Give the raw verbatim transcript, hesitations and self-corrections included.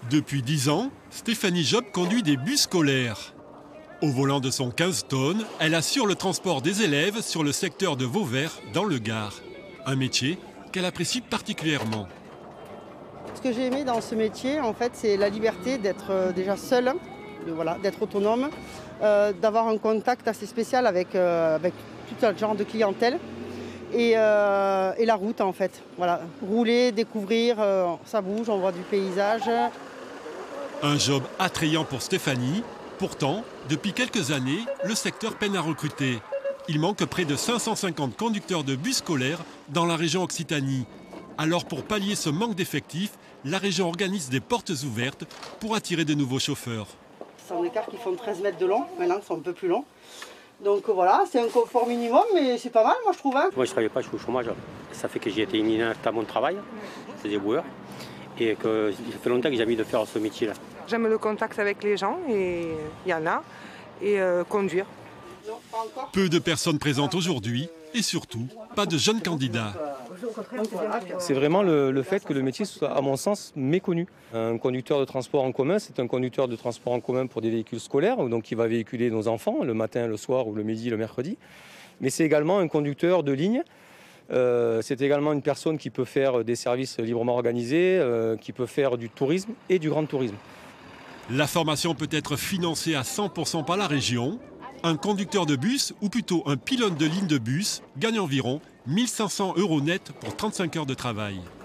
Depuis dix ans, Stéphanie Job conduit des bus scolaires. Au volant de son quinze tonnes, elle assure le transport des élèves sur le secteur de Vauvert, dans le Gard. Un métier qu'elle apprécie particulièrement. Ce que j'ai aimé dans ce métier, en fait, c'est la liberté d'être euh, déjà seule, de, voilà, d'être autonome, euh, d'avoir un contact assez spécial avec, euh, avec tout un genre de clientèle et, euh, et la route, en fait. Voilà, rouler, découvrir, euh, ça bouge, on voit du paysage. Un job attrayant pour Stéphanie. Pourtant, depuis quelques années, le secteur peine à recruter. Il manque près de cinq cent cinquante conducteurs de bus scolaires dans la région Occitanie. Alors pour pallier ce manque d'effectifs, la région organise des portes ouvertes pour attirer de nouveaux chauffeurs. Ce sont des cars qui font treize mètres de long, maintenant ils sont un peu plus longs. Donc voilà, c'est un confort minimum, mais c'est pas mal, moi je trouve. Hein. Moi je ne travaille pas, je suis au chômage. Ça fait que j'ai été inapte à mon travail, c'est des boueurs, et que ça fait longtemps que j'ai envie de faire ce métier-là. J'aime le contact avec les gens, et il y en a, et euh, conduire. Non, pas encore. Peu de personnes présentes aujourd'hui, et surtout, pas de jeunes candidats. C'est vraiment le, le fait que le métier soit, à mon sens, méconnu. Un conducteur de transport en commun, c'est un conducteur de transport en commun pour des véhicules scolaires, donc il va véhiculer nos enfants le matin, le soir ou le midi, le mercredi. Mais c'est également un conducteur de ligne. Euh, c'est également une personne qui peut faire des services librement organisés, euh, qui peut faire du tourisme et du grand tourisme. La formation peut être financée à cent pour cent par la région. Un conducteur de bus, ou plutôt un pilote de ligne de bus, gagne environ mille cinq cents euros net pour trente-cinq heures de travail.